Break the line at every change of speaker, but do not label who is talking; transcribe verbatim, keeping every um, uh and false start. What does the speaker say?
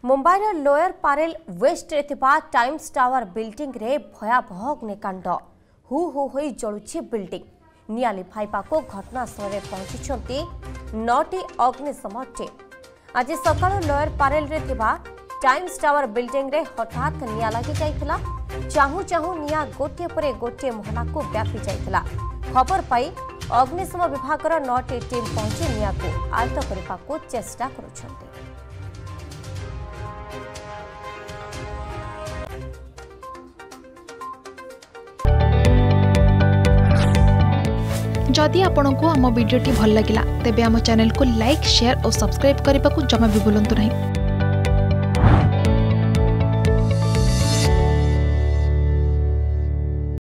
मुंबईर lower पारेल waste रे थिबा times tower building रे भयावह अग्निकांड हु हु होई जळुछि बिल्डिंग निया लिफाइबाको घटनास्थल रे पहुंची नौटी अग्निशम टीम। आज सकाळ लोयर पारेल रे थिबा टाइम्स टावर बिल्डिंग रे हठात निया लागि जाइतिला। चाहू चाहू निया गोटे परे गोटे महला को व्यापी जाइतिला। खबर पाई अग्निशम विभागर नौटी टीम पहुंची निया को आयत्त करबाको चेष्टा करुछन्ते।
जदि आपंक आम भिडी भल लगा तेब आम चैनल को लाइक शेयर और सब्सक्राइब करने को जमा भी भूलु नहीं।